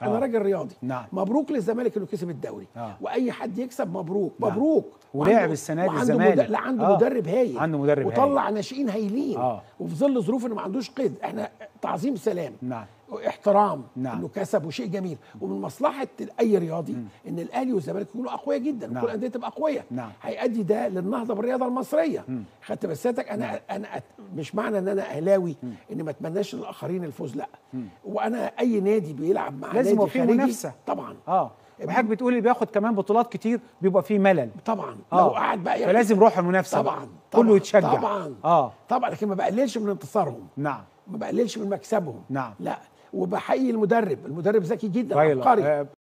انا راجل رياضي. نعم. مبروك للزمالك انه كسب الدوري. واي حد يكسب مبروك. نعم. مبروك. ولعب السنه دي الزمالك. لا عنده مدرب هايل. عنده مدرب وطلع ناشئين هايلين. وفي ظل ظروف انه ما عندوش قيد. احنا تعظيم سلام. نعم. احترام. نعم. انه كسب وشيء جميل. ومن مصلحه اي رياضي ان الاهلي والزمالك يكونوا اقوياء جدا. نعم. وكل الانديه تبقى قويه. نعم. هيؤدي ده للنهضه بالرياضه المصريه. خدت بساتك. انا مش معنى ان انا اهلاوي ان ما اتمناش للاخرين الفوز، لا. وانا اي نادي بيلعب مع لازم يبقى فيه منافسه طبعا. وحضرتك بتقول اللي بياخد كمان بطولات كتير بيبقى فيه ملل طبعا. لو قعد بقى فلازم روح المنافسه طبعا. كله يتشجع طبعا. لكن ما بقللش من انتصارهم. نعم. ما بقللش من مكسبهم. نعم. لا. وبحيي المدرب ذكي جدا عبقري.